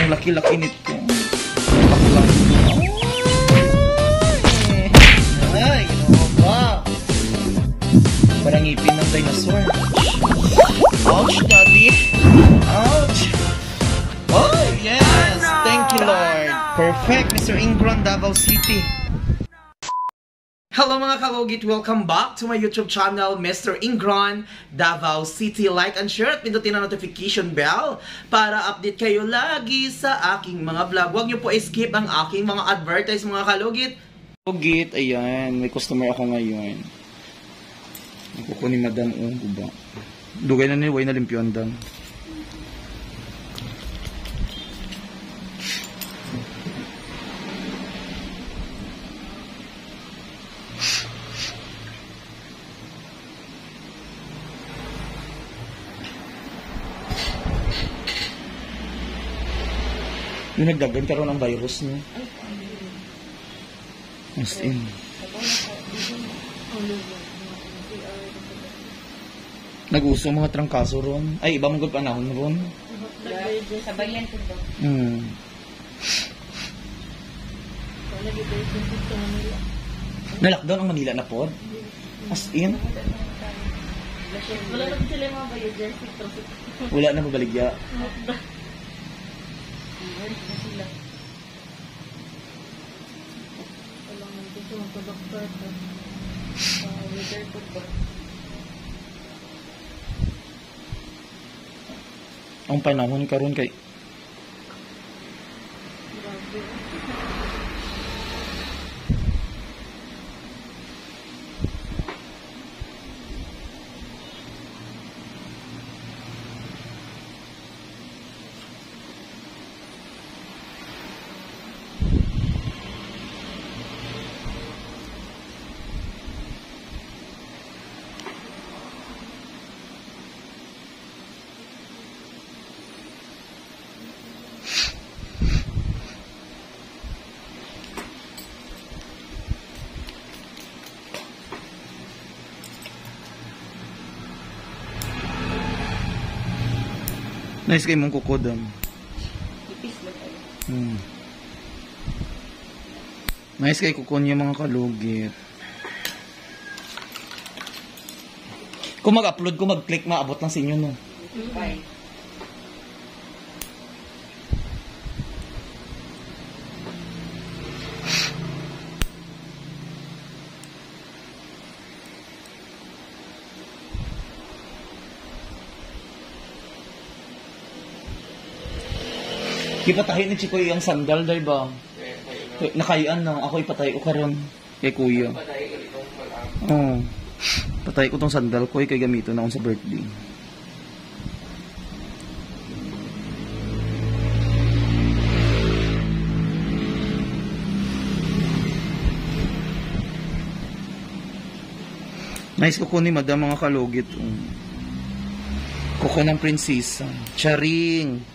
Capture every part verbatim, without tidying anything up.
Ang laki-laki nito. Baklang. Ay, ginawa ba? Parang ngipin ng dinosaur. Ouch, daddy. Ouch. Oh, yes. Thank you, Lord. Perfect, Mister Ingron, Davao City. Hello mga kalugit! Welcome back to my YouTube channel, Mister Ingron, Davao City. Like and share at pindutin ang notification bell para update kayo lagi sa aking mga vlog. Huwag niyo po skip ang aking mga advertise mga kalugit. Kalugit, ayan. May customer ako ngayon. Nakuko ni Madam O. Guba. Dugay na niway na limpyon dan. Yung nagdagan karoon ng virus niya. As in. Nag-uso mga trangkaso ron. Ay, iba mong panahon ron. Sa bayan ko ba? Hmm. Na-lockdown ang Manila na po? As in? Wala na ba sila mga bayan? Wala na babaligya. Wala na sila. Wala na dito magpa-doktor ko. Weather ko ba? Ang panahon karon kay nice kay mong kukodam. Ipis ba tayo? Hmm. Nice kay kukon yung mga kalugit. Kung mag-upload ko, mag-click, maabot lang sa inyo, no? Bye. Ipatahin ni Chikoy ang sandal, day ba? Nakayaan na. Ako ipatay ko karon kay kuya. Oo. Oh. Patay ko tong sandal ko, kay gamito na akong sa birthday. Nice kuko ni Madam mga kalugit. Kuko ng prinsesa. Charing.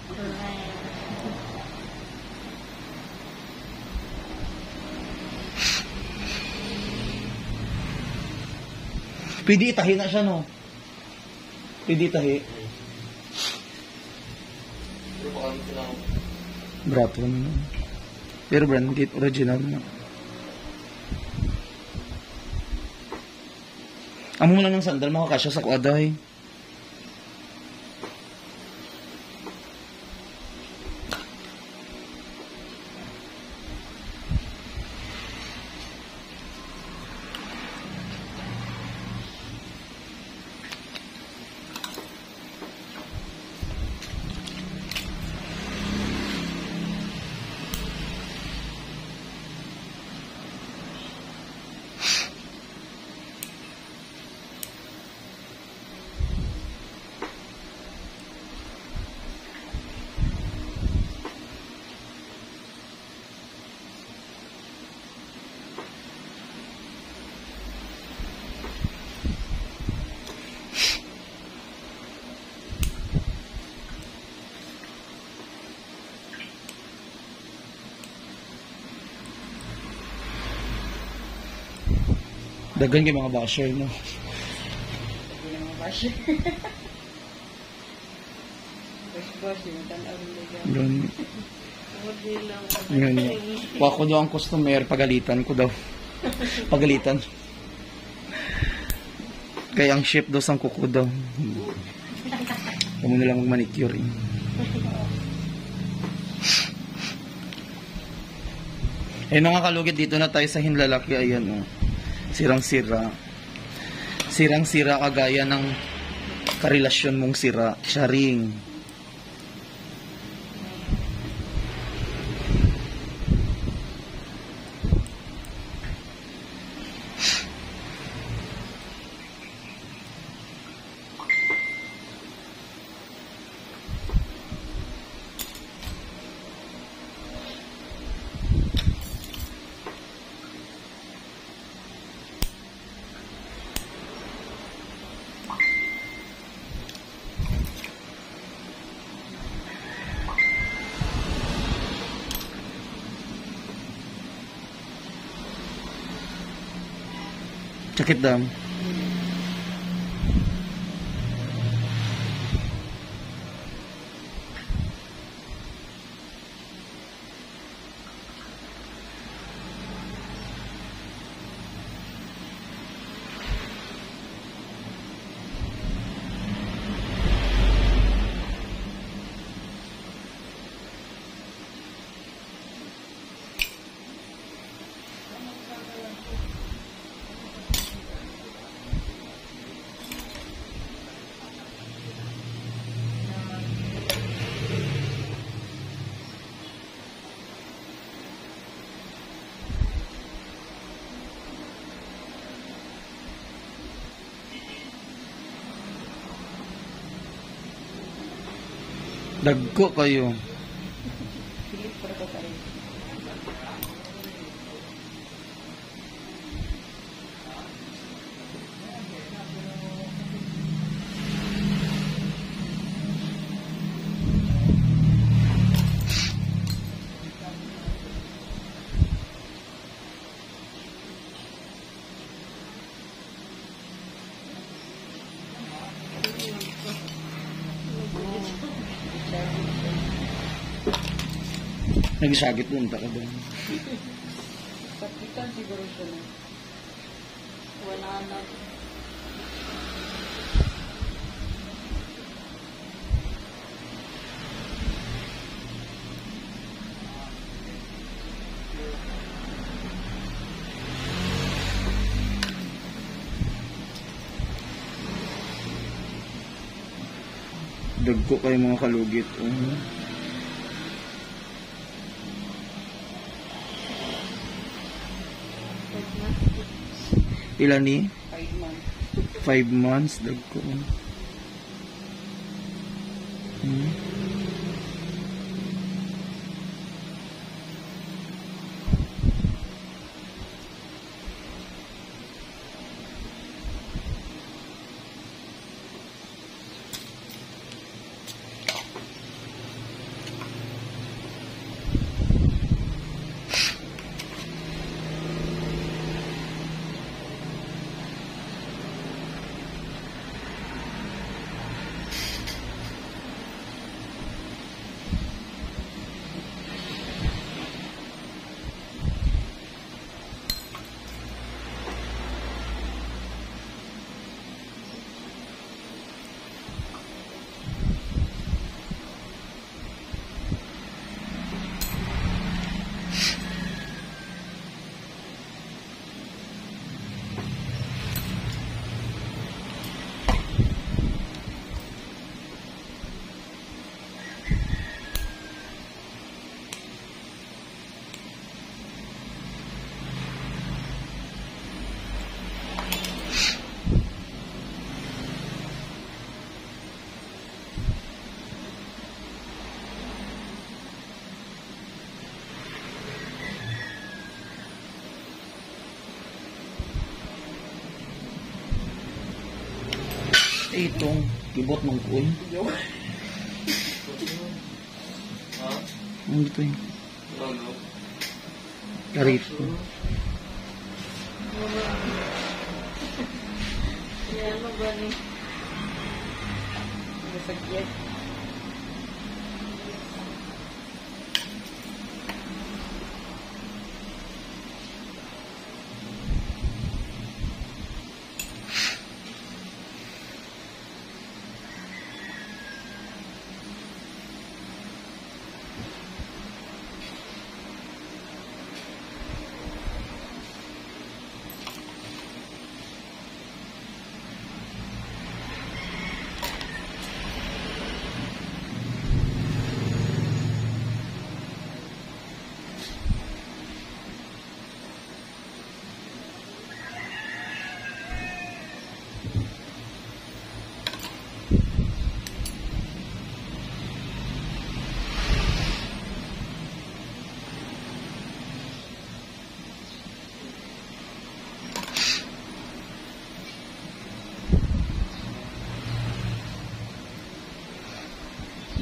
Pwede itahi na siya, no? Pwede itahi. Brato na. Pero branded, original na. Amo mo lang ng sandal, makakasya sa kuaday. Dagan kay mga basher, no? Dagan kay mga basher. Fresh brush yun. Tanaw rin nila. Gani. Hindi lang. Gani. Wa ko daw ang customer, pagalitan ko daw. Pagalitan. Kaya ang chef daw sang kuko daw. Kamo na lang mag-manicure. Eh. Eh, mga kalugit, dito na tayo sa Hinlalaki. Ayan, oh. Sirang-sira. Sirang-sira kagaya ng karelasyon mong sira. Sharing. Sakit daw. Dagko kayo. Pilit para ko tayo. Nagsagit punta ka ba? Sakitan siguro siya na. Wala na. Dagko kayo mga kalugit. Uh-huh. Ilan ni? Five months. Five months. Dagko. Hmm. Itong kibot ng kuy. Ano ito yun? Karito. Yan mo ba ni? Masakit.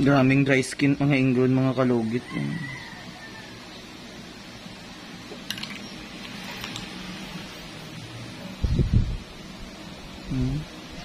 Graming dry skin mga ingron, mga kalugit. Hmm.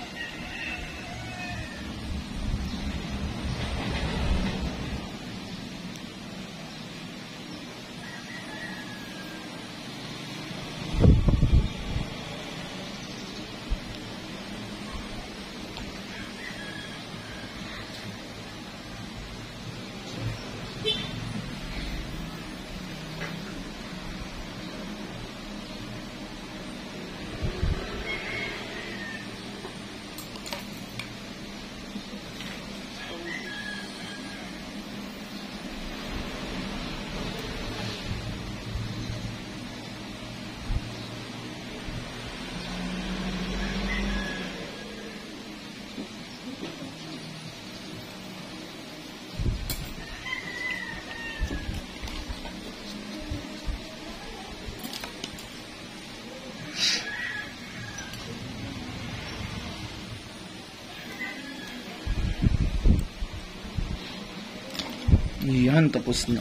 Yan, tapos na.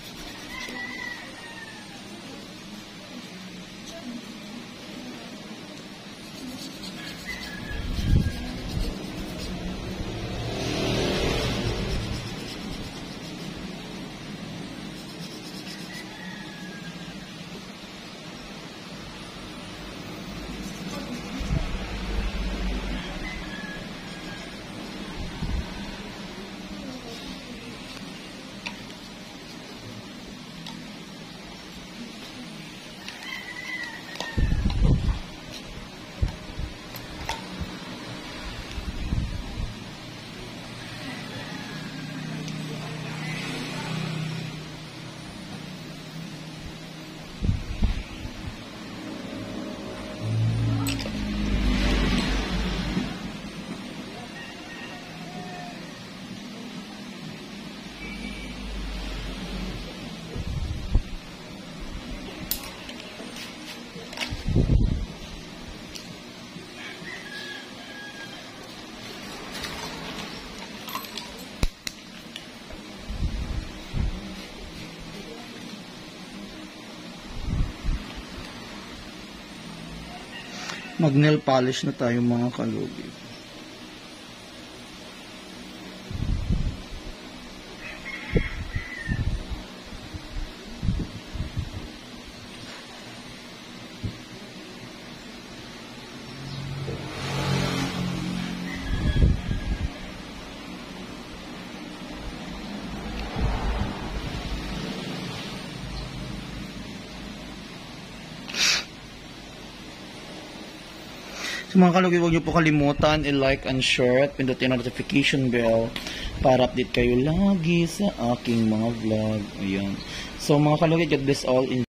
Mag-nail polish na tayo mga kalugit. So mga kalugit, huwag niyo po kalimutan i-like and share at pindutin ang notification bell para update kayo lagi sa aking mga vlog. Ayan. So mga kalugit, God bless all.